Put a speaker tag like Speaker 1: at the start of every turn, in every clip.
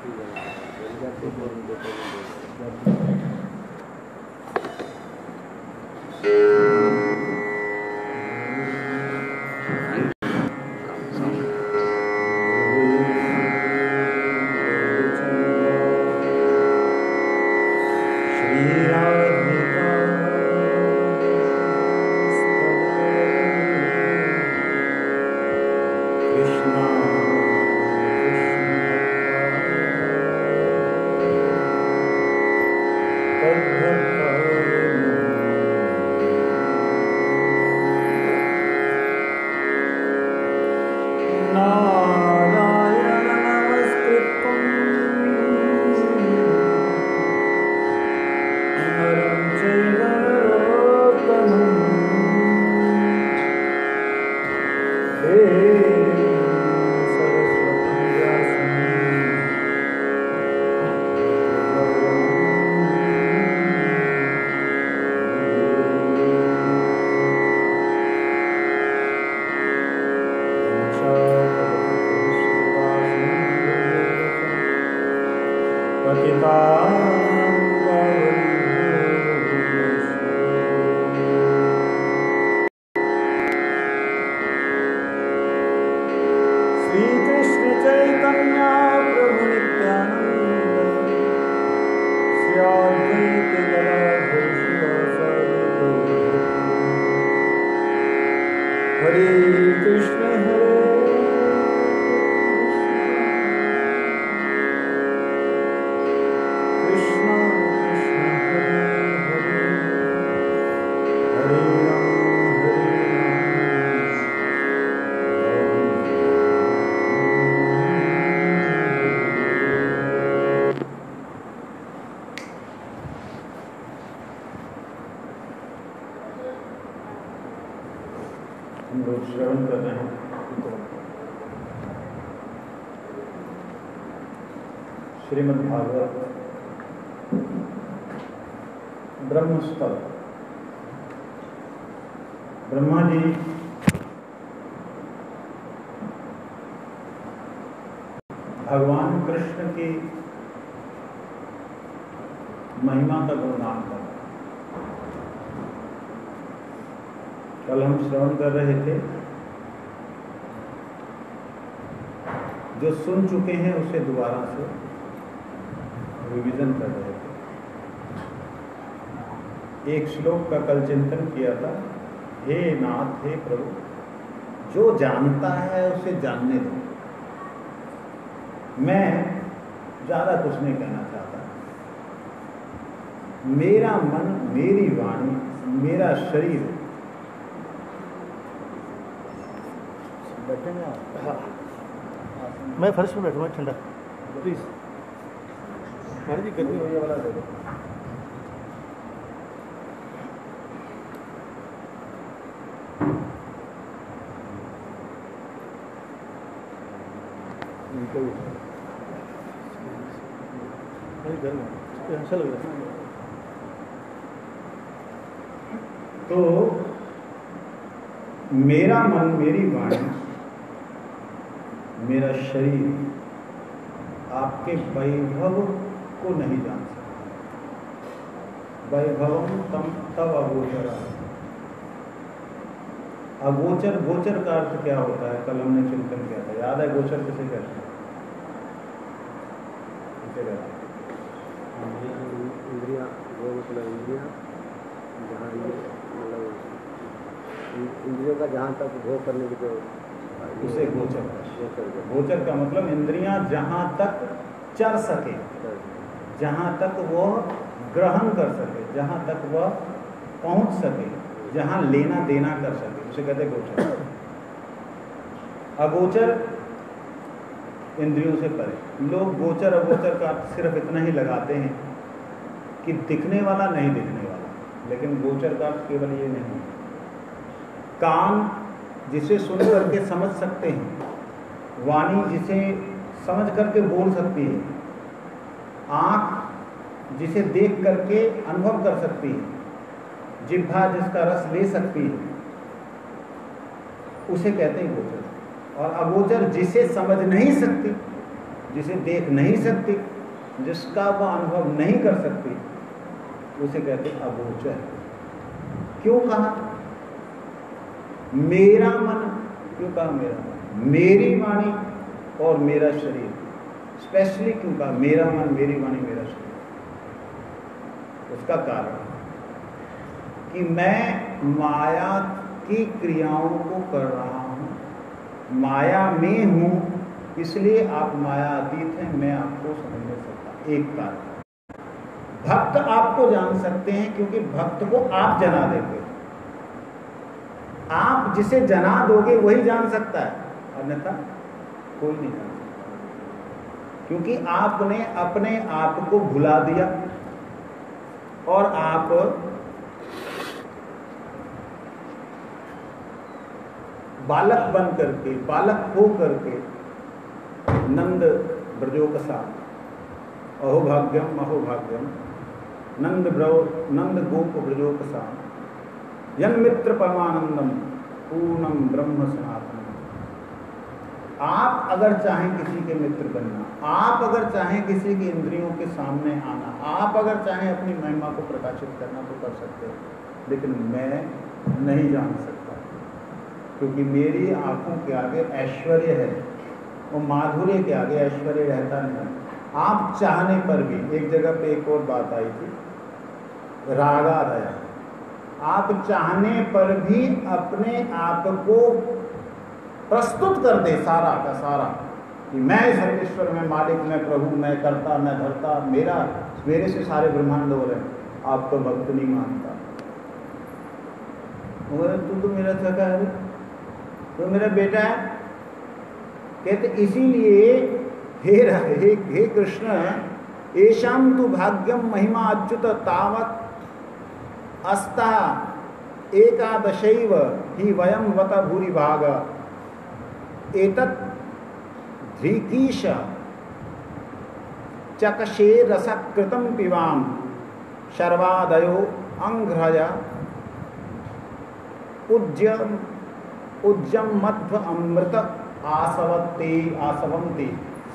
Speaker 1: श्रीमद्भागवत ब्रह्मस्थल। ब्रह्मा जी भगवान कृष्ण की महिमा का गुणगान कर रहे। कल हम श्रवण कर रहे थे, जो सुन चुके हैं उसे दोबारा से रिवीजन कर रहे थे। एक श्लोक का कल चिंतन किया था, हे नाथ हे प्रभु, जो जानता है उसे जानने दो। मैं ज्यादा कुछ नहीं कहना चाहता। मेरा मन, मेरी वाणी, मेरा शरीर। बैठेंगे आप? हाँ।
Speaker 2: मैं फर्श में बैठूंगा, ठंडा
Speaker 1: प्लीज। हमारी जी गर्मी हो वाला दे दो।
Speaker 2: अच्छा लग रहा है।
Speaker 1: तो मेरा मन, मेरी वाणी, मेरा शरीर आपके वैभव को नहीं जान सकता। वैभवम तब अगोचर। अगोचर, गोचर का अर्थ क्या होता है? कल हमने चिंतन किया था, याद है? गोचर किसे कहते हैं?
Speaker 3: इंद्रिया, वो मतलब इंद्रिया जहाँ मतलब इंद्रियों का जहाँ तक भोग करने की जो
Speaker 1: उसे गोचर। गोचर का मतलब इंद्रियां जहां तक चर सके, जहां तक वह ग्रहण कर सके, जहां तक वह पहुंच सके, जहां लेना देना कर सके, उसे कहते गोचर। अगोचर इंद्रियों से परे। लोग गोचर अगोचर का सिर्फ इतना ही लगाते हैं कि दिखने वाला नहीं दिखने वाला, लेकिन गोचर का केवल ये नहीं। कान जिसे सुन करके समझ सकते हैं, वाणी जिसे समझ करके बोल सकती है, आंख जिसे देख करके अनुभव कर सकती है, जिह्वा जिसका रस ले सकती है, उसे कहते हैं गोचर। और अगोचर जिसे समझ नहीं सकती, जिसे देख नहीं सकती, जिसका वह अनुभव नहीं कर सकती, उसे कहते अगोचर। क्यों कहा मेरा मन? क्यों कहा मेरा मन? मेरी वाणी और मेरा शरीर। स्पेशली क्यों कहा मेरा मन, मेरी वाणी, मेरा शरीर? उसका कारण कि मैं माया की क्रियाओं को कर रहा हूं, माया में हूं, इसलिए आप माया अतीत हैं, मैं आपको समझ नहीं सकता। एक कारण। भक्त आपको जान सकते हैं क्योंकि भक्त को आप जना देंगे। आप जिसे जना दोगे वही जान सकता है, अन्यथा कोई नहीं जान सकता। क्योंकि आपने अपने आप को भुला दिया और आप बालक बन करके, बालक हो करके नंद ब्रजोकसा अहोभाग्यम अहोभाग्यम नंद गोप ब्रजोकसा यन्मित्र परमानंदम पूर्णम ब्रह्म सनातनम। आप अगर चाहें किसी के मित्र बनना, आप अगर चाहें किसी की इंद्रियों के सामने आना, आप अगर चाहें अपनी महिमा को प्रकाशित करना तो कर सकते हैं, लेकिन मैं नहीं जान सकता क्योंकि मेरी आंखों के आगे ऐश्वर्य है और माधुर्य के आगे ऐश्वर्य रहता नहीं। आप चाहने पर भी, एक जगह पे एक और बात आई थी, रागा दया, आप चाहने पर भी अपने आप को प्रस्तुत कर दे सारा का सारा कि मैं सर्वेश्वर, मैं मालिक, मैं प्रभु, मैं करता, मैं धरता, मेरे से सारे ब्रह्मांड हो रहे हैं, आप तो भक्त नहीं मानता। तू तो मेरा सखा है, तो मेरा बेटा है। कहते इसीलिए हे कृष्ण, एशाम तु भाग्यम महिमा अच्युत तावत अस्ता एकादशैव ही वयम वत भूरि भाग एतत् धृकीश चकशे रसकृतं पिबाम शर्वादयो अंघ्रय उज्जम मध्व अमृत आसवंती।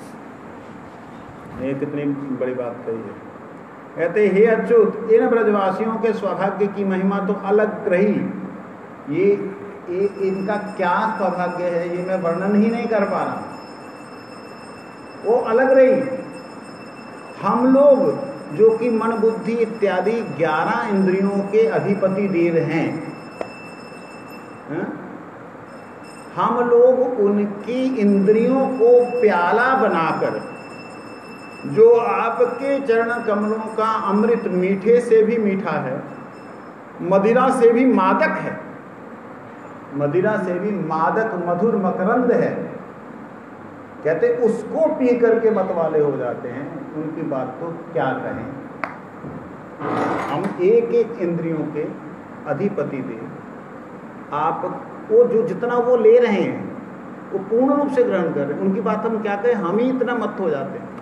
Speaker 1: ये कितनी बड़ी बात कही है। कहते हे अच्युत, इन ब्रजवासियों के सौभाग्य की महिमा तो अलग रही। ये इनका क्या सौभाग्य है ये मैं वर्णन ही नहीं कर पा रहा, वो अलग रही। हम लोग जो कि मन बुद्धि इत्यादि 11 इंद्रियों के अधिपति देव हैं, हम लोग उनकी इंद्रियों को प्याला बनाकर, जो आपके चरण कमलों का अमृत मीठे से भी मीठा है, मदिरा से भी मादक है, मदिरा से भी मादक मधुर मकरंद है, कहते उसको पी करके मत वाले हो जाते हैं। उनकी बात तो क्या कहें। हम एक एक इंद्रियों के अधिपति देव, आप वो जो जितना वो ले रहे हैं वो पूर्ण रूप से ग्रहण कर रहे हैं, उनकी बात हम क्या कहें, हम ही इतना मत हो जाते हैं।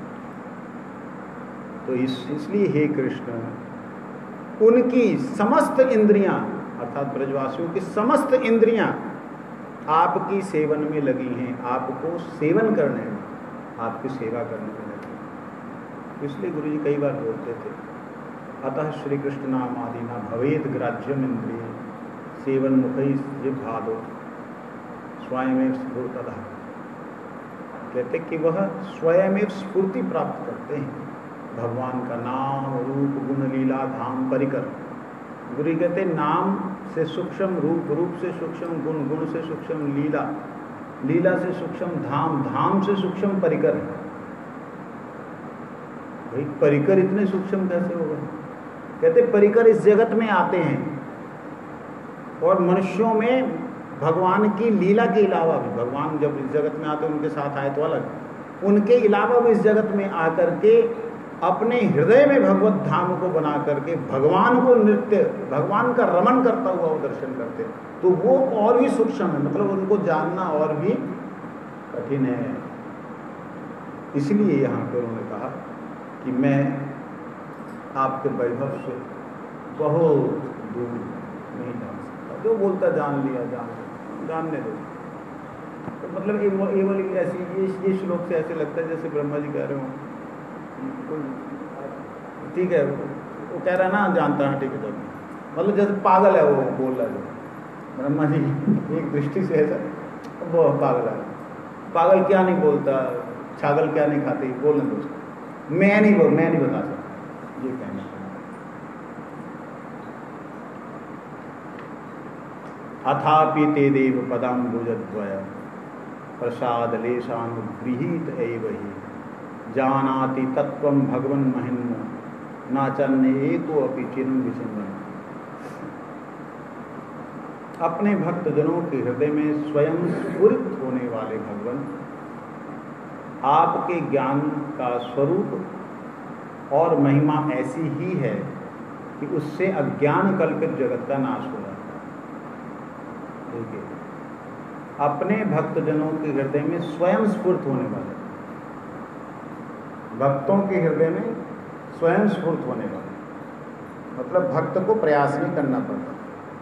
Speaker 1: तो इसलिए हे कृष्ण, उनकी समस्त इंद्रियां अर्थात ब्रजवासियों की समस्त इंद्रियां आपकी सेवन में लगी हैं, आपको सेवन करने में, आपकी सेवा करने में लगी हैं। इसलिए गुरु जी कई बार बोलते थे, अतः श्री कृष्ण नाम आदि ना भवेद ग्राह्यम इंद्रिय सेवन मुखई जिह्वादो स्वयं स्फूर्ततः। कहते कि वह स्वयं स्फूर्ति प्राप्त करते हैं भगवान का नाम रूप गुण लीला धाम परिकर। गुरु कहते नाम से सूक्ष्म रूप, रूप से सूक्ष्म गुण, गुण से सूक्ष्म लीला, लीला से सूक्ष्म धाम, धाम से सूक्ष्म परिकर। भाई परिकर इतने सूक्ष्म कैसे हो गए? कहते परिकर इस जगत में आते हैं और मनुष्यों में भगवान की लीला के अलावा भी, भगवान जब इस जगत में आते उनके साथ आए तो अलग, उनके अलावा भी इस जगत में आकर के अपने हृदय में भगवत धाम को बना करके भगवान को नृत्य, भगवान का रमण करता हुआ वो दर्शन करते, तो वो और भी सूक्ष्म है, मतलब उनको जानना और भी कठिन है। इसलिए यहाँ पर उन्होंने कहा कि मैं आपके वैभव से बहुत दूर नहीं जान सकता, जो बोलता जान लिया, जानने दो। तो मतलब ये वाली ऐसी ये श्लोक से ऐसे लगता है जैसे ब्रह्मा जी कह रहे हो, ठीक है वो कह रहा है ना जानता है, ठीक है, मतलब जैसे पागल है वो बोल रहा है ब्रह्मा जी, एक दृष्टि से ऐसा वो पागल है, पागल क्या नहीं बोलता, छागल क्या नहीं खाती, बोलने दो उसको, मैं नहीं बता सकता, ये कहना। अथापि ते देव पदाम्बुजद्वय प्रसाद लेशानुगृहीत एव हि जानाति तत्वं भगवन् महिम्नो नाचन्य एको अपि चिरं विचिन्वन्। अपने भक्तजनों के हृदय में स्वयं स्फुरित होने वाले भगवान आपके ज्ञान का स्वरूप और महिमा ऐसी ही है कि उससे अज्ञान कल्पित जगत का नाश हो जाता है। देखिए, अपने भक्तजनों के हृदय में स्वयं स्फुरित होने वाले, भक्तों के हृदय में स्वयं स्फुरित होने वाले, मतलब भक्त को प्रयास नहीं करना पड़ता,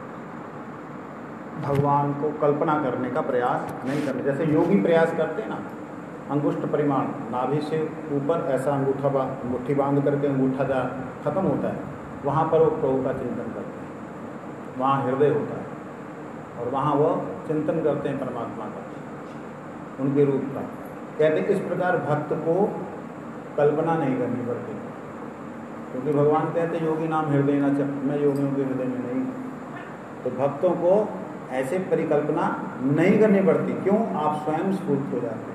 Speaker 1: भगवान को कल्पना करने का प्रयास नहीं करना। जैसे योगी प्रयास करते हैं ना, अंगुष्ठ परिमाण नाभि से ऊपर ऐसा अंगूठा मुट्ठी बांध करके अंगूठा जा खत्म होता है, वहाँ पर वो प्रभु का चिंतन करते हैं, वहाँ हृदय होता है और वहाँ वो चिंतन करते हैं परमात्मा का, उनके रूप का। कहते हैं इस प्रकार भक्त को कल्पना नहीं करनी पड़ती, क्योंकि भगवान कहते योगी नाम हृदय न चप, मैं योगियों के हृदय में नहीं। तो भक्तों को ऐसे परिकल्पना नहीं करनी पड़ती। क्यों? आप स्वयं स्फूर्त हो जाते हैं।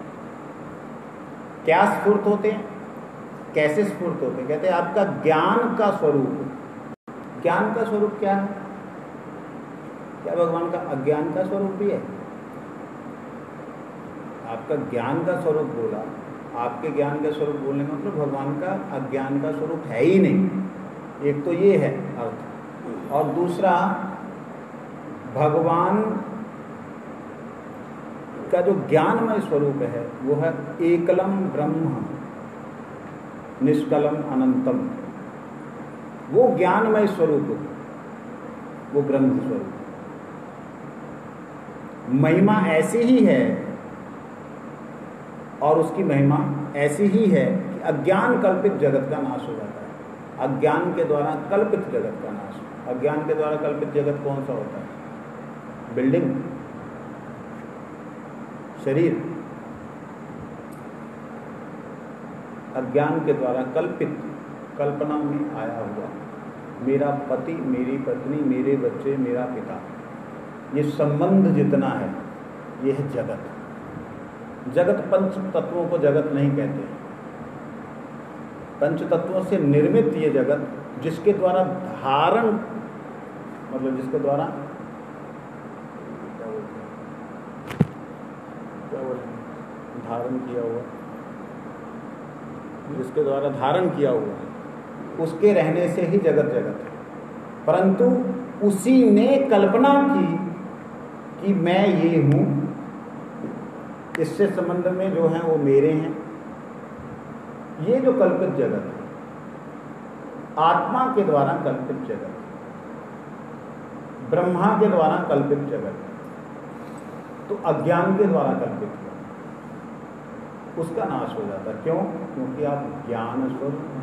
Speaker 1: क्या स्फूर्त होते हैं, कैसे स्फूर्त होते हैं? कहते हैं आपका ज्ञान का स्वरूप। ज्ञान का स्वरूप क्या है? क्या भगवान का अज्ञान का स्वरूप भी है? आपका ज्ञान का स्वरूप बोला, आपके ज्ञान का स्वरूप बोलने का मतलब भगवान का अज्ञान का स्वरूप है ही नहीं। एक तो ये है अर्थ, और दूसरा भगवान का जो ज्ञानमय स्वरूप है वो है एकलम ब्रह्म निष्कलम अनंतम। वो ज्ञानमय स्वरूप, वो ब्रह्म स्वरूप, महिमा ऐसी ही है और उसकी महिमा ऐसी ही है कि अज्ञान कल्पित जगत का नाश हो जाता है। अज्ञान के द्वारा कल्पित जगत का नाश। अज्ञान के द्वारा कल्पित जगत कौन सा होता है? बिल्डिंग, शरीर। अज्ञान के द्वारा कल्पित, कल्पना में आया हुआ मेरा पति, मेरी पत्नी, मेरे बच्चे, मेरा पिता, ये संबंध जितना है ये है जगत। जगत पंच तत्वों को जगत नहीं कहते। पंच तत्वों से निर्मित ये जगत, जिसके द्वारा धारण, मतलब जिसके द्वारा क्या बोलते हैं, धारण किया हुआ, जिसके द्वारा धारण किया हुआ, उसके रहने से ही जगत जगत है। परंतु उसी ने कल्पना की कि मैं ये हूं, इससे संबंध में जो हैं वो मेरे हैं। ये जो कल्पित जगत है, आत्मा के द्वारा कल्पित जगत, ब्रह्मा के द्वारा कल्पित जगत, तो अज्ञान के द्वारा कल्पित है, उसका नाश हो जाता है। क्यों? क्योंकि आप ज्ञान स्वरूप हैं।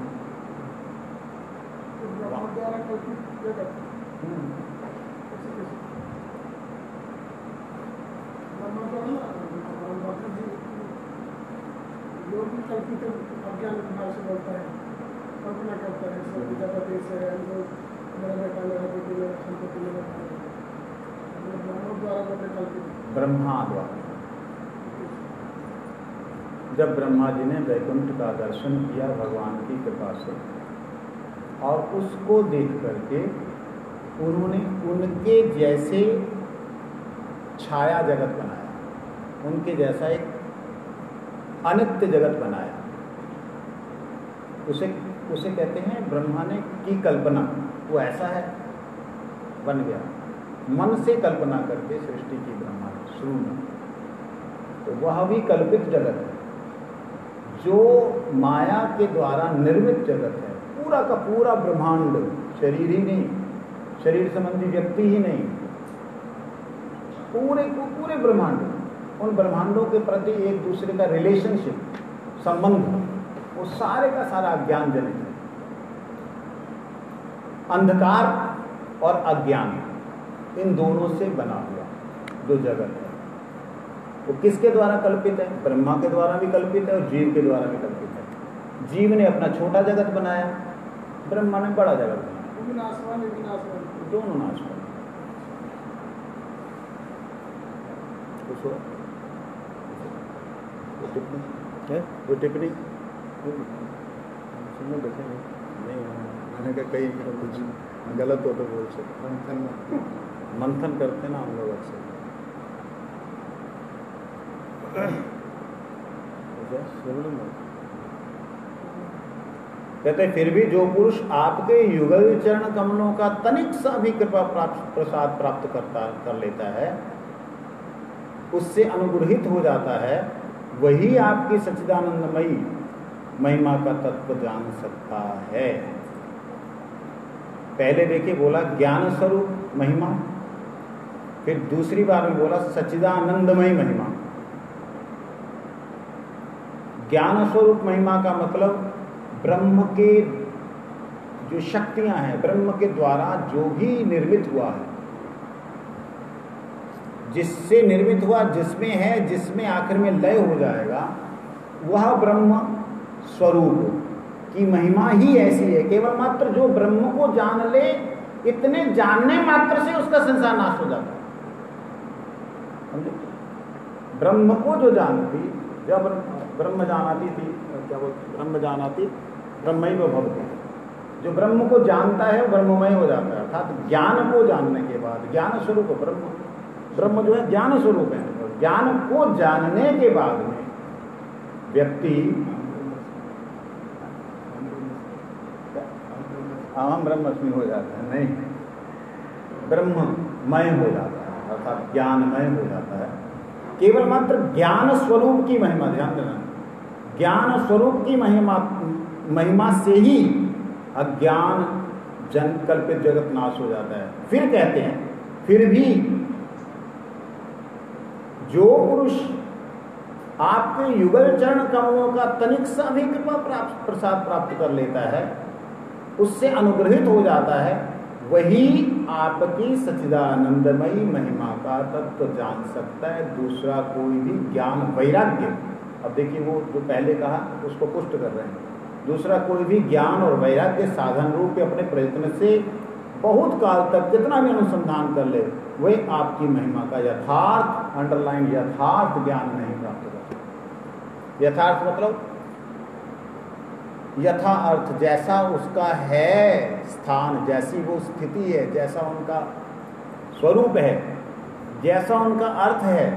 Speaker 4: कल्पित अज्ञान भाव से बोलता है, कल्पना करता है, सब प्रजापति से मेरा बेटा, मेरा बेटी, मेरा संपत्ति, मेरा द्वारा कल्पित,
Speaker 1: ब्रह्मा द्वारा। जब ब्रह्मा जी ने वैकुंठ का दर्शन किया भगवान की कृपा से, और उसको देख करके उन्होंने उनके जैसे छाया जगत बनाया, उनके जैसा एक अनित्य जगत बनाया। उसे कहते हैं ब्रह्मा ने की कल्पना, वो ऐसा है बन गया। मन से कल्पना करके सृष्टि की ब्रह्मा ने शुरू में, तो वह भी कल्पित जगत है। जो माया के द्वारा निर्मित जगत है, पूरा का पूरा ब्रह्मांड, शरीर ही नहीं, शरीर संबंधी व्यक्ति ही नहीं, पूरे को पूरे ब्रह्मांड उन ब्रह्मांडों के प्रति एक दूसरे का रिलेशनशिप, संबंध, वो सारे का सारा अज्ञान जनित है। अंधकार और अज्ञान, इन दोनों से बना हुआ जो जगत है वो किसके द्वारा कल्पित है? ब्रह्मा के द्वारा भी कल्पित है और जीव के द्वारा भी कल्पित है। जीव ने अपना छोटा जगत बनाया, ब्रह्मा ने बड़ा जगत बनाया, दोनों नाशवान। वो टिप्पणी
Speaker 2: सुनने बैठे हैं।
Speaker 1: नहीं, मैंने कहा कहीं कुछ गलत हो तो बोल सकते, मंथन करते ना हम लोग अक्सर। कहते फिर भी जो पुरुष आपके युगल चरण कमलों का तनिक सा भी कृपा प्रसाद प्राप्त कर लेता है, उससे अनुग्रहित हो जाता है, वही आपकी सच्चिदानंदमयी महिमा का तत्व जान सकता है। पहले देखिए बोला ज्ञान स्वरूप महिमा, फिर दूसरी बार में बोला सच्चिदानंदमयी महिमा। ज्ञान स्वरूप महिमा का मतलब ब्रह्म के जो शक्तियां हैं, ब्रह्म के द्वारा जो भी निर्मित हुआ है, जिससे निर्मित हुआ, जिसमें है, जिसमें आखिर में लय हो जाएगा, वह ब्रह्म स्वरूप की महिमा ही ऐसी है। केवल मात्र जो ब्रह्म को जान ले, इतने जानने मात्र से उसका संसार नाश हो जाता है। ब्रह्म को जो जानती, जब ब्रह्म जानाती थी, क्या बोलते, ब्रह्म जानाती ब्रह्मैव भवति, जो ब्रह्म को जानता है ब्रह्ममय हो जाता है। अर्थात ज्ञान को जानने के बाद, ज्ञान स्वरूप ब्रह्म जो है ज्ञान स्वरूप है, और ज्ञान को जानने के बाद में व्यक्ति अहम ब्रह्मस्मि हो जाता है, नहीं, ब्रह्ममय हो जाता है, अर्थात ज्ञानमय हो जाता है। केवल मात्र ज्ञान स्वरूप की महिमा, ध्यान देना, ज्ञान स्वरूप की महिमा से ही अज्ञान जन कल्पित जगत नाश हो जाता है। फिर कहते हैं फिर भी जो पुरुष आपके युगल चरण कमलों का तनिक सा भी कृपा प्रसाद प्राप्त कर लेता है, उससे अनुग्रहित हो जाता है, वही आपकी सच्चिदानंदमयी महिमा का तत्व जान सकता है। दूसरा कोई भी ज्ञान वैराग्य, अब देखिए वो जो पहले कहा उसको पुष्ट कर रहे हैं, दूसरा कोई भी ज्ञान और वैराग्य साधन रूप अपने प्रयत्न से बहुत काल तक कितना भी अनुसंधान कर ले, वह आपकी महिमा का यथार्थ, अंडरलाइन यथार्थ ज्ञान नहीं प्राप्त कर सकता। यथार्थ मतलब यथा अर्थ, जैसा उसका है स्थान, जैसी वो स्थिति है, जैसा उनका स्वरूप है, जैसा उनका अर्थ है,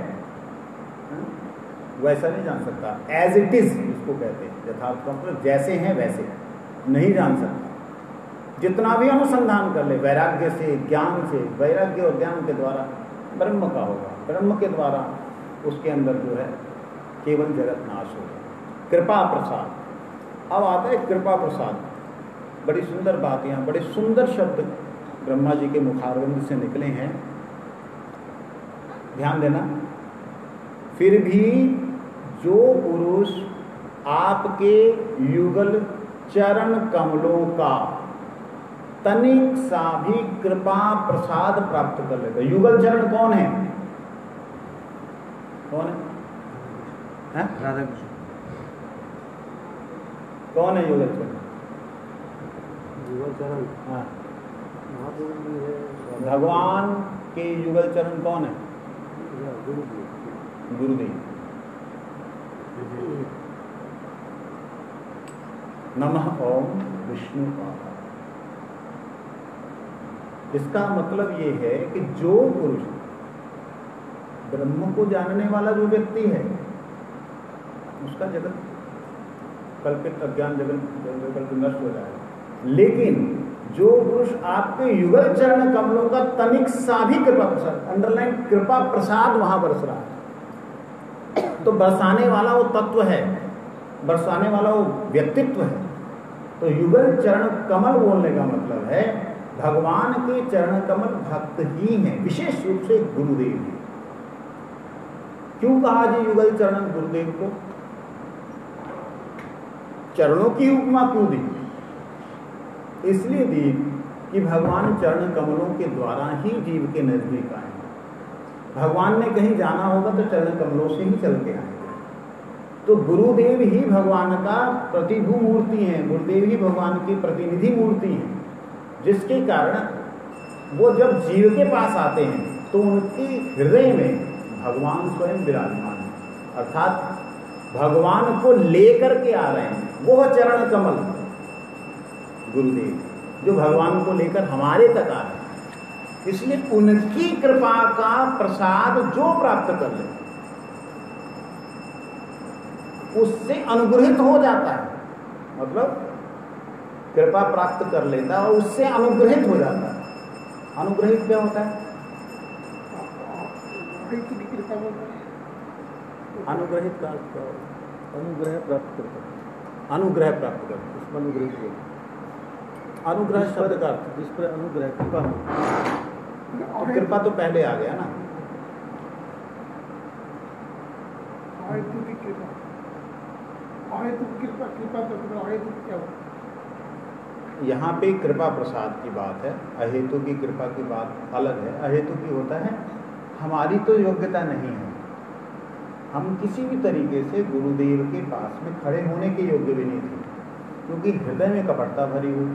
Speaker 1: वैसा नहीं जान सकता। एज इट इज इसको कहते हैं यथार्थ का मतलब जैसे हैं वैसे नहीं जान सकता। जितना भी अनुसंधान कर ले वैराग्य से, ज्ञान से, वैराग्य और ज्ञान के द्वारा ब्रह्म का होगा, ब्रह्म के द्वारा उसके अंदर जो है केवल जगत नाश होगा। कृपा प्रसाद, अब आता है कृपा प्रसाद। बड़ी सुंदर बात, यहाँ बड़े सुंदर शब्द ब्रह्मा जी के मुखारविंद से निकले हैं, ध्यान देना। फिर भी जो पुरुष आपके युगल चरण कमलों का तनिक सा भी कृपा प्रसाद प्राप्त कर लेता। युगल चरण कौन है? कौन है? राधा कृष्ण। कौन है युगल चरण?
Speaker 3: युगल चरण,
Speaker 1: हाँ,
Speaker 3: महापुरुष भी है।
Speaker 1: भगवान के युगल चरण कौन है? गुरुदेव। नमः ओम विष्णु पाद। इसका मतलब ये है कि जो पुरुष ब्रह्म को जानने वाला जो व्यक्ति है, उसका जगत कल्पित अज्ञान जगत नष्ट हो जाएगा। लेकिन जो पुरुष आपके युगल चरण कमलों का तनिक सा भी कृपा प्रसाद, अंडरलाइन कृपा प्रसाद वहां बरस रहा है, तो बरसाने वाला वो तत्व है, बरसाने वाला वो व्यक्तित्व है। तो युगल चरण कमल बोलने का मतलब है भगवान के चरण कमल भक्त ही हैं, विशेष रूप से गुरुदेव जी। क्यों कहा जी युगल चरण गुरुदेव को? चरणों की उपमा क्यों दी? इसलिए दी कि भगवान चरण कमलों के द्वारा ही जीव के नजदीक आए। भगवान ने कहीं जाना होगा तो चरण कमलों से ही चल के आएंगे। तो गुरुदेव ही भगवान का प्रतिभू मूर्ति है, गुरुदेव ही भगवान की प्रतिनिधि मूर्ति है, जिसके कारण वो जब जीव के पास आते हैं तो उनके हृदय में भगवान स्वयं विराजमान है, अर्थात भगवान को लेकर के आ रहे हैं। वो चरण कमल गुरुदेव जो भगवान को लेकर हमारे तक आ रहे हैं। इसलिए उनकी कृपा का प्रसाद जो प्राप्त कर ले उससे अनुग्रहित हो जाता है, मतलब कृपा प्राप्त कर लेता है और उससे अनुग्रहित हो जाता है। अनुग्रहित क्या होता है? अनुग्रहित का अर्थ क्या होता है?
Speaker 2: अनुग्रह प्राप्त करता है।
Speaker 1: अनुग्रह प्राप्त करता है।
Speaker 2: उसमें अनुग्रहित हो,
Speaker 1: अनुग्रह शब्द का अर्थ
Speaker 2: जिस पर अनुग्रह कृपा हो।
Speaker 1: तो कृपा तो पहले आ गया ना।
Speaker 4: आयतु की कृपा, आयतु कृपा, कृपा तो आयतु क्या हो?
Speaker 1: यहाँ पे कृपा प्रसाद की बात है, अहेतु की कृपा की बात अलग है। अहेतु की होता है हमारी तो योग्यता नहीं है, हम किसी भी तरीके से गुरुदेव के पास में खड़े होने के योग्य भी नहीं थे, क्योंकि हृदय में कपटता भरी हुई,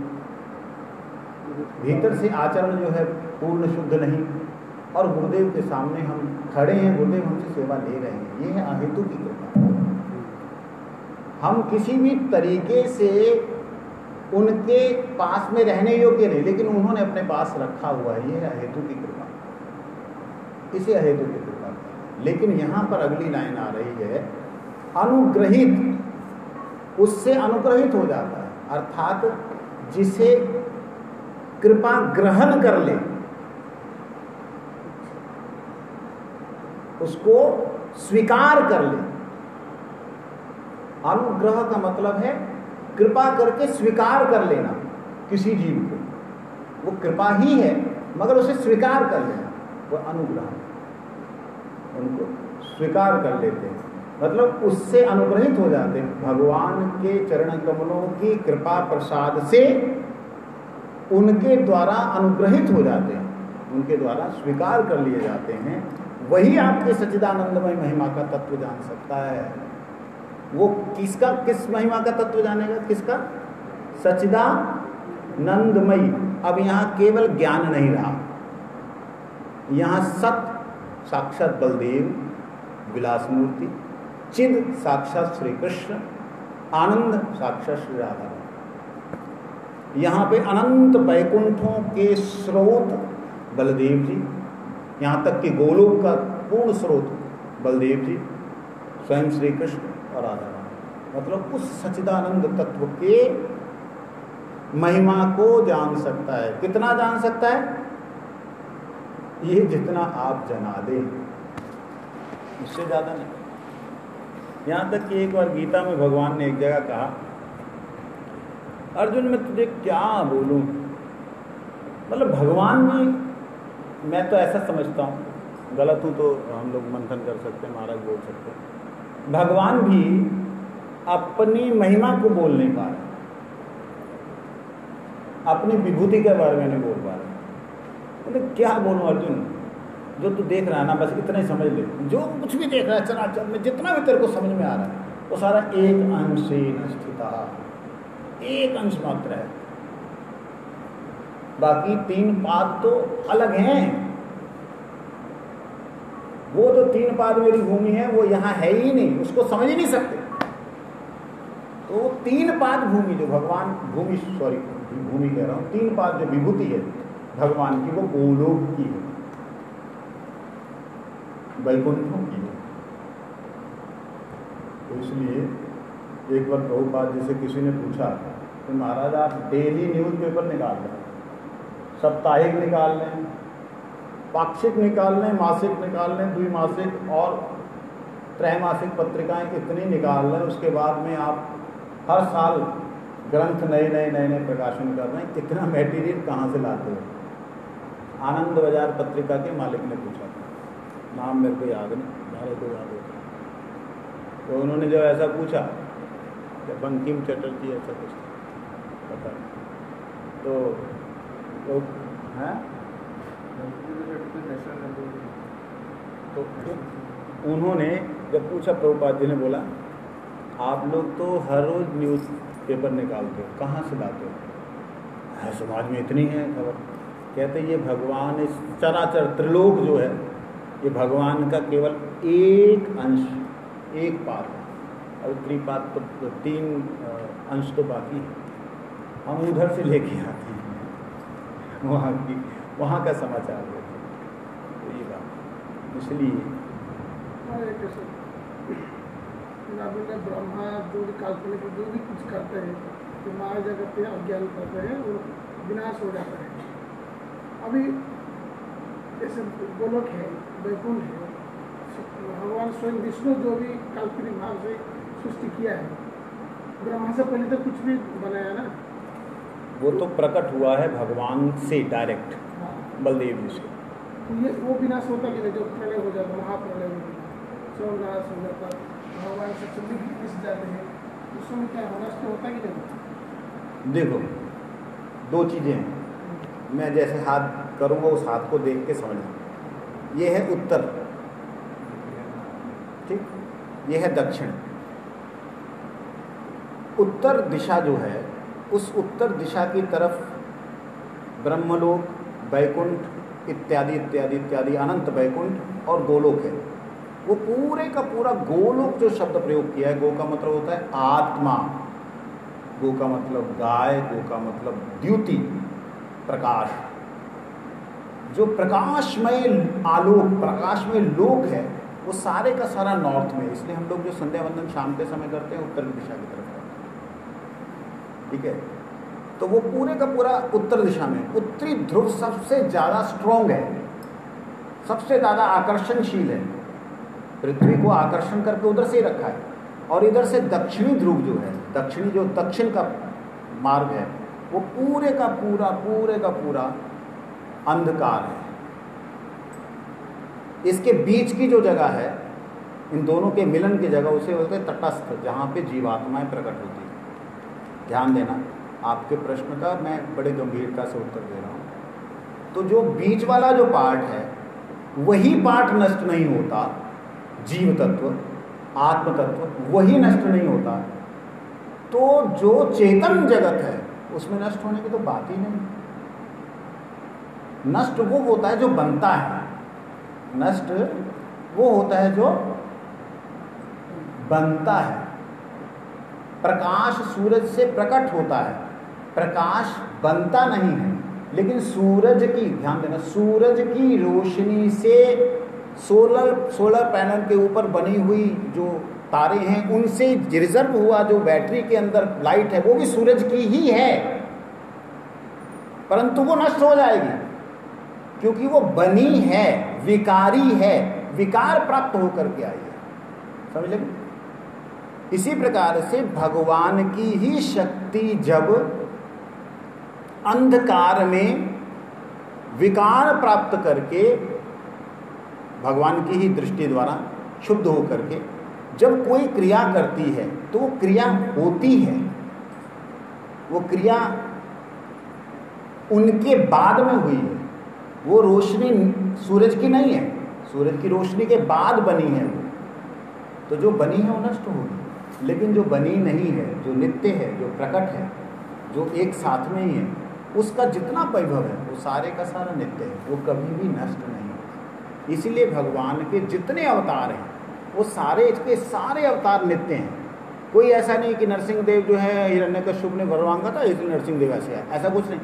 Speaker 1: भीतर से आचरण जो है पूर्ण शुद्ध नहीं, और गुरुदेव के सामने हम खड़े हैं, गुरुदेव हमसे सेवा ले रहे हैं। ये है अहेतु की कृपा। हम किसी भी तरीके से उनके पास में रहने योग्य नहीं, लेकिन उन्होंने अपने पास रखा हुआ है। ये है अहेतु की कृपा, इसे अहेतु की कृपा। लेकिन यहाँ पर अगली लाइन आ रही है अनुग्रहित, उससे अनुग्रहित हो जाता है, अर्थात जिसे कृपा ग्रहण कर ले उसको स्वीकार कर ले। अनुग्रह का मतलब है कृपा करके स्वीकार कर लेना किसी जीव को, वो कृपा ही है मगर उसे स्वीकार कर लेना, वो अनुग्रह, उनको स्वीकार कर लेते हैं, मतलब उससे अनुग्रहित हो जाते हैं। भगवान के चरण कमलों की कृपा प्रसाद से उनके द्वारा अनुग्रहित हो जाते हैं, उनके द्वारा स्वीकार कर लिए जाते हैं। वही आपके सच्चिदानंदमय महिमा का तत्व जान सकता है। वो किसका, किस महिमा का तत्व जानेगा? किसका? सच्चिदानंदमयी। अब यहाँ केवल ज्ञान नहीं रहा, यहाँ सत साक्षात बलदेव विलास मूर्ति, चिद साक्षात श्री कृष्ण, आनंद साक्षात श्री राधा। यहाँ पे अनंत वैकुंठों के स्रोत बलदेव जी, यहाँ तक कि गोलोक का पूर्ण स्रोत बलदेव जी, स्वयं श्री कृष्ण और राधा रानी। मतलब उस सच्चिदानंद तत्व के महिमा को जान सकता है। कितना जान सकता है? ये जितना आप जना दें, उससे ज्यादा नहीं। यहाँ तक कि एक बार गीता में भगवान ने एक जगह कहा, अर्जुन मैं तुझे क्या बोलूं, मतलब भगवान भी, मैं तो ऐसा समझता हूँ, गलत हूँ तो हम लोग मंथन कर सकते हैं, महाराज बोल सकते हैं, भगवान भी अपनी महिमा को बोल नहीं पा रहे, अपनी विभूति के बारे में नहीं बोल पा रहे। मतलब क्या बोलूं अर्जुन, जो तू देख रहा है ना बस इतना ही समझ ले, जो कुछ भी देख रहा है चराचर में, जितना भी तेरे को समझ में आ रहा है वो सारा एक अंश से स्थिता, एक अंश मात्र है, बाकी तीन पाद तो अलग हैं। वो जो तीन पाद मेरी भूमि है वो यहाँ है ही नहीं, उसको समझ ही नहीं सकते। तो तीन पाद भूमि जो भगवान, भूमि सॉरी भूमि कह रहा हूँ, तीन पाद जो विभूति है भगवान की, वो गोलोक की है, वैकुंठों की है। तो इसलिए एक बार प्रभुपाद जी से किसी ने पूछा कि महाराज आप डेली न्यूज़पेपर निकाल लें, साप्ताहिक निकाल लें, पाक्षिक निकाल लें, मासिक निकाल लें, द्विमासिक और त्रैमासिक पत्रिकाएं कितनी निकाल लें, उसके बाद में आप हर साल ग्रंथ नए नए प्रकाशन कर रहे हैं, इतना मटेरियल कहाँ से लाते हो? आनंद बाजार पत्रिका के मालिक ने पूछा था। नाम मेरे को याद नहीं, मेरे को याद होता। तो उन्होंने जब ऐसा पूछा, बंकिम चटर्जी ऐसा कुछ पता नहीं, तो हैं तो उन्होंने जब पूछा, प्रभुपाद जी ने बोला, आप लोग तो हर रोज़ न्यूज़ पेपर निकालते हो, कहाँ से लाते हो? समाज में इतनी है खबर। कहते ये भगवान, इस चराचर त्रिलोक जो है, ये भगवान का केवल एक अंश, एक पात है, और त्रिपात तो 3 अंश तो बाकी है। हम उधर से लेके आते हैं वहाँ का समाचार देते हैं। तो ये बात इसलिए
Speaker 4: ब्रह्मा जो भी काल्पनिक जो भी कुछ करते हैं, तो माया जगत में अज्ञान करते हैं और विनाश हो जाता है। अभी जैसे गोलोक है, वैकुंठ है, भगवान स्वयं विष्णु जो भी काल्पनिक भाव से सृष्टि किया है, ब्रह्मा से पहले तो कुछ भी बनाया ना,
Speaker 1: वो तो प्रकट हुआ है भगवान से डायरेक्ट, बलदेव जी से।
Speaker 4: तो ये वो विनाश होता कि नहीं, जो प्रलय हो जाता, महाप्रलय हो जाता, स्वर्गनाश हो जाता, भगवान से सभी घिस जाते हैं, उसमें क्या नष्ट होता कि नहीं?
Speaker 1: देखो 2 चीज़ें हैं, मैं जैसे हाथ करूँगा उस हाथ को देख के समझना। ये है उत्तर, ठीक, ये है दक्षिण। उत्तर दिशा जो है, उस उत्तर दिशा की तरफ ब्रह्मलोक, वैकुंठ इत्यादि इत्यादि इत्यादि, अनंत वैकुंठ और गोलोक है। वो पूरे का पूरा गोलोक जो शब्द प्रयोग किया है, गो का मतलब होता है आत्मा, गो का मतलब गाय, गो का मतलब द्युति, प्रकाश, जो प्रकाशमय आलोक, प्रकाशमय लोक है, वो सारे का सारा नॉर्थ में। इसलिए हम लोग जो संध्या वंदन शाम के समय करते हैं, उत्तर दिशा की तरफ करते हैं, ठीक है। तो वो पूरे का पूरा उत्तर दिशा में, उत्तरी ध्रुव सबसे ज़्यादा स्ट्रॉन्ग है, सबसे ज़्यादा आकर्षणशील है, पृथ्वी को आकर्षण करके उधर से ही रखा है। और इधर से दक्षिणी ध्रुव जो है, दक्षिणी जो दक्षिण का मार्ग है, वो पूरे का पूरा अंधकार है। इसके बीच की जो जगह है, इन दोनों के मिलन की जगह, उसे बोलते हैं तटस्थ, जहाँ पे जीवात्माएं प्रकट होती है। ध्यान देना, आपके प्रश्न का मैं बड़े गंभीरता से उत्तर दे रहा हूँ। तो जो बीच वाला जो पार्ट है, वही पार्ट नष्ट नहीं होता, जीव तत्व, आत्म तत्व वही नष्ट नहीं होता। तो जो चेतन जगत है, उसमें नष्ट होने की तो बात ही नहीं। नष्ट वो होता है जो बनता है, नष्ट वो होता है जो बनता है। प्रकाश सूरज से प्रकट होता है, प्रकाश बनता नहीं है। लेकिन सूरज की, ध्यान देना, सूरज की रोशनी से सोलर पैनल के ऊपर बनी हुई जो तारे हैं, उनसे रिजर्व हुआ जो बैटरी के अंदर लाइट है, वो भी सूरज की ही है, परंतु वो नष्ट हो जाएगी, क्योंकि वो बनी है, विकारी है, विकार प्राप्त होकर के आई है। समझ लगे? इसी प्रकार से भगवान की ही शक्ति जब अंधकार में विकार प्राप्त करके, भगवान की ही दृष्टि द्वारा शुद्ध होकर के जब कोई क्रिया करती है, तो वो क्रिया होती है, वो क्रिया उनके बाद में हुई है। वो रोशनी सूरज की नहीं है, सूरज की रोशनी के बाद बनी है वो। तो जो बनी है वो नष्ट होगी, लेकिन जो बनी नहीं है, जो नित्य है, जो प्रकट है, जो एक साथ में ही है, उसका जितना वैभव है वो सारे का सारा नित्य है, वो कभी भी नष्ट नहीं है। इसीलिए भगवान के जितने अवतार हैं, वो सारे के सारे अवतार नित्य हैं। कोई ऐसा नहीं कि नरसिंह देव जो है हिरण्यकश्यप ने वर मांगा था इसलिए नरसिंह देव ऐसे है, ऐसा कुछ नहीं,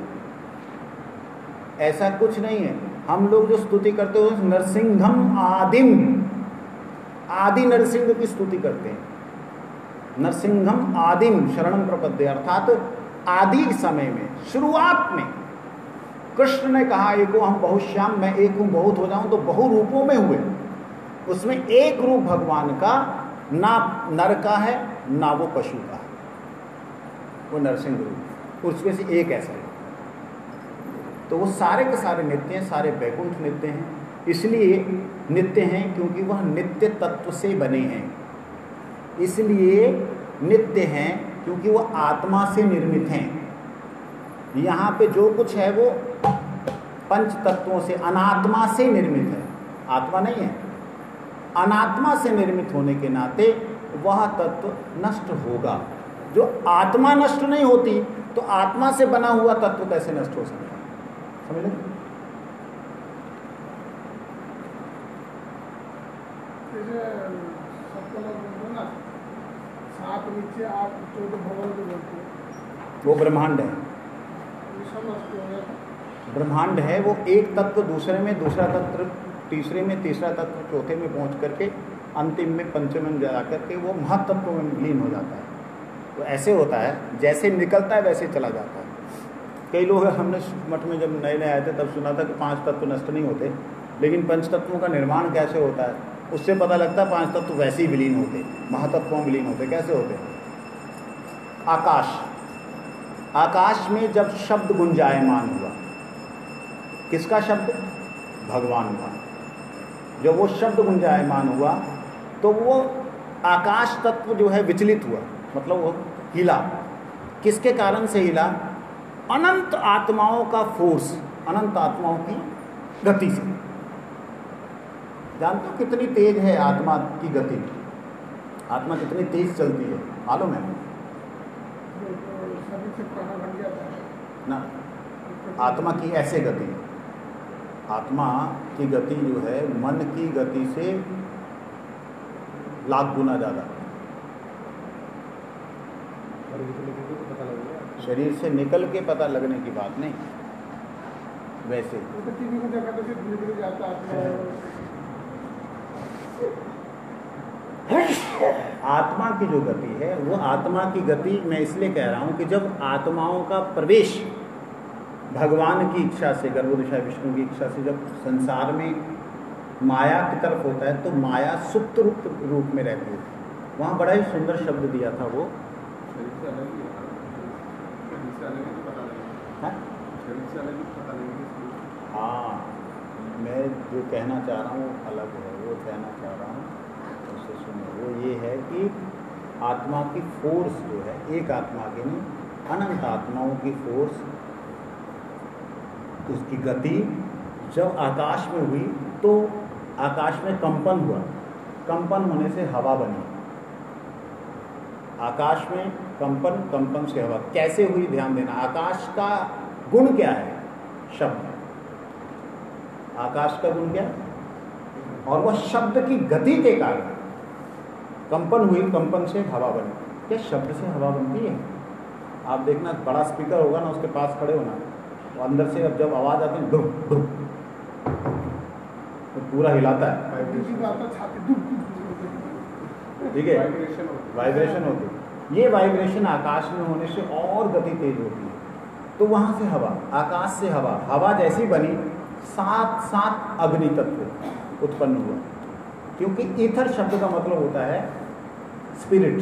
Speaker 1: ऐसा कुछ नहीं है। हम लोग जो स्तुति करते हो नरसिंहम आदिम, आदि नरसिंह की स्तुति करते हैं। नरसिंहम आदिम शरणम प्रपद्ये, अर्थात आदि समय में, शुरुआत में कृष्ण ने कहा एको हम बहुत श्याम, मैं एक हूं बहुत हो जाऊं, तो बहु रूपों में हुए। उसमें एक रूप भगवान का ना नर का है ना वो पशु का है, वो नरसिंह रूप, उसमें से एक ऐसा है। तो वो सारे के सारे नित्य हैं, सारे वैकुंठ नित्य हैं। इसलिए नित्य हैं क्योंकि वह नित्य तत्व से बने हैं। इसलिए नित्य हैं क्योंकि वह आत्मा से निर्मित हैं। यहाँ पे जो कुछ है वो पंच तत्वों से, अनात्मा से निर्मित है, आत्मा नहीं है। अनात्मा से निर्मित होने के नाते वह तत्व नष्ट होगा। जो आत्मा नष्ट नहीं होती तो आत्मा से बना हुआ तत्व कैसे नष्ट हो सकता है? समझ लें?
Speaker 4: सात नीचे 8 14 भवन जो बोलते हैं
Speaker 1: वो ब्रह्मांड है।
Speaker 4: ये समझते हैं।
Speaker 1: ब्रह्मांड है वो एक तत्व दूसरे में, दूसरा तत्व तीसरे में, तीसरा तत्व चौथे में पहुंच करके अंतिम में पंचम में जा करके वो महातत्व में लीन हो जाता है। तो ऐसे होता है, जैसे निकलता है वैसे चला जाता है। कई लोग, हमने मठ में जब नए नए आए थे तब सुना था कि 5 तत्व नष्ट नहीं होते, लेकिन पंच तत्वों का निर्माण कैसे होता है उससे पता लगता है 5 तत्व वैसे ही विलीन होते, महातत्वों में विलीन होते। कैसे होते? आकाश, आकाश में जब शब्द गुंजायमान हुआ, किसका शब्द? भगवान का। जब वो शब्द गुंजायमान हुआ तो वो आकाश तत्व जो है विचलित हुआ, मतलब वो हिला। किसके कारण से हिला? अनंत आत्माओं का फोर्स, अनंत आत्माओं की गति से। जानते हो कितनी तेज है आत्मा की गति? आत्मा कितनी तेज चलती है मालूम है ना? आत्मा की ऐसे गति, आत्मा की गति जो है मन की गति से लाख गुना ज़्यादा। शरीर से निकल के पता लगने की बात नहीं, वैसे आत्मा की जो गति है वो आत्मा की गति मैं इसलिए कह रहा हूं कि जब आत्माओं का प्रवेश भगवान की इच्छा से, गर्भोदशाय विष्णु की इच्छा से जब संसार में माया की तरफ होता है तो माया सुप्त रूप में रहती है। वहाँ बड़ा ही सुंदर शब्द दिया था वो, हाँ, मैं जो कहना चाह रहा हूँ अलग है, वो कहना चाह रहा हूँ उससे सुनो। वो ये है कि आत्मा की फोर्स जो है, एक आत्मा की नहीं, अनंत आत्माओं की फोर्स, उसकी गति जब आकाश में हुई तो आकाश में कंपन हुआ। कंपन होने से हवा बनी। आकाश में कंपन, कंपन से हवा कैसे हुई ध्यान देना। आकाश का गुण क्या है? शब्द। आकाश का गुण क्या है? और वह शब्द की गति के कारण कंपन हुई, कंपन से हवा बनी। क्या शब्द से हवा बनती है? आप देखना, बड़ा स्पीकर होगा ना, उसके पास खड़े होना, तो अंदर से अब जब आवाज आती है डुक डुक तो पूरा हिलाता है, ठीक है, वाइब्रेशन होती है। ये वाइब्रेशन आकाश में होने से और गति तेज होती है। तो वहाँ से हवा, आकाश से हवा, हवा जैसी बनी, साथ साथ अग्नि तत्व उत्पन्न हुआ। क्योंकि ईथर शब्द का मतलब होता है स्पिरिट,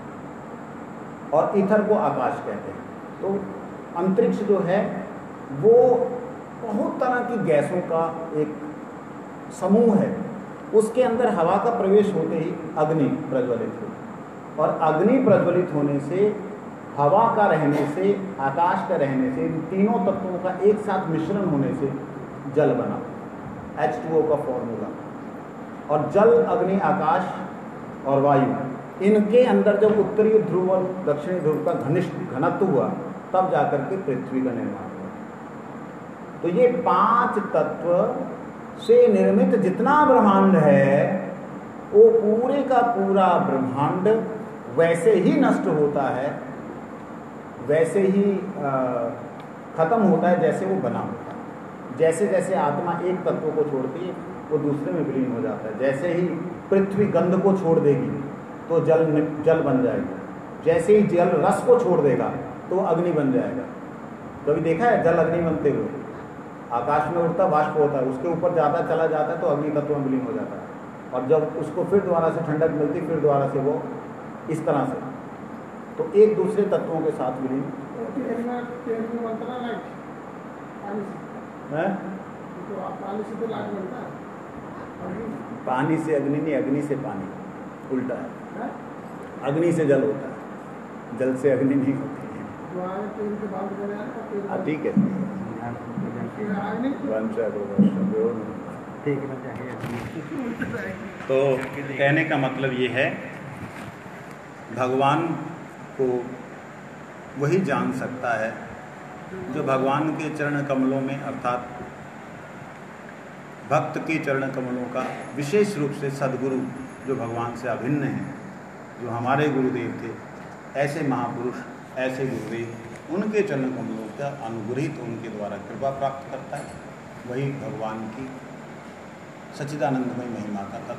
Speaker 1: और ईथर को आकाश कहते हैं। तो अंतरिक्ष जो है वो बहुत तरह की गैसों का एक समूह है। उसके अंदर हवा का प्रवेश होते ही अग्नि प्रज्वलित हुई, और अग्नि प्रज्वलित होने से, हवा का रहने से, आकाश का रहने से, इन तीनों तत्वों का एक साथ मिश्रण होने से जल बना, H2O का फॉर्मूला। और जल, अग्नि, आकाश और वायु, इनके अंदर जब उत्तरी ध्रुव और दक्षिणी ध्रुव का घनिष्ठ घनत्व हुआ तब जाकर के पृथ्वी का निर्माण हुआ। तो ये 5 तत्व से निर्मित जितना ब्रह्मांड है वो पूरे का पूरा ब्रह्मांड वैसे ही नष्ट होता है, वैसे ही खत्म होता है जैसे वो बना होता है। जैसे जैसे आत्मा एक तत्व को छोड़ती है वो दूसरे में विलीन हो जाता है। जैसे ही पृथ्वी गंध को छोड़ देगी तो जल बन जाएगा, जैसे ही जल रस को छोड़ देगा तो अग्नि बन जाएगा। कभी देखा है जल अग्नि बनते हुए? आकाश में उड़ता वाष्प होता है, उसके ऊपर जाता चला जाता है तो अग्नि तत्व में विलीन हो जाता है, और जब उसको फिर दोबारा से ठंडक मिलती फिर दोबारा से वो इस तरह से, तो एक दूसरे तत्वों के साथ विलीन है। पानी से अग्नि नहीं, अग्नि से पानी, उल्टा है।
Speaker 4: हैं?
Speaker 1: अग्नि से जल होता है, जल से अग्नि नहीं होती है।
Speaker 4: जो आगे तेल के बाद बने आएगा तेल
Speaker 1: हाँ ठीक है।
Speaker 4: फिर आगे नहीं
Speaker 2: ठीक है चाहिए।
Speaker 1: तो कहने का मतलब ये है, भगवान को वही जान सकता है जो भगवान के चरण कमलों में, अर्थात भक्त के चरण कमलों का, विशेष रूप से सद्गुरु जो भगवान से अभिन्न हैं, जो हमारे गुरुदेव थे, ऐसे महापुरुष, ऐसे गुरुदेव, उनके चरण कमलों का अनुग्रहित उनके द्वारा कृपा प्राप्त करता है। वही भगवान की सच्चिदानंदमय महिमा का